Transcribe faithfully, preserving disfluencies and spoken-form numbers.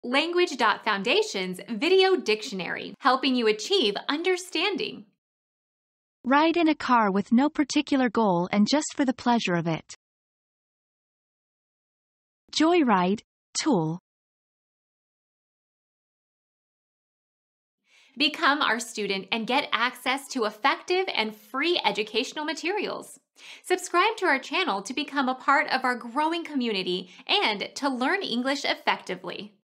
Language.Foundation's Video Dictionary, helping you achieve understanding. Ride in a car with no particular goal and just for the pleasure of it. Joyride, tool. Become our student and get access to effective and free educational materials. Subscribe to our channel to become a part of our growing community and to learn English effectively.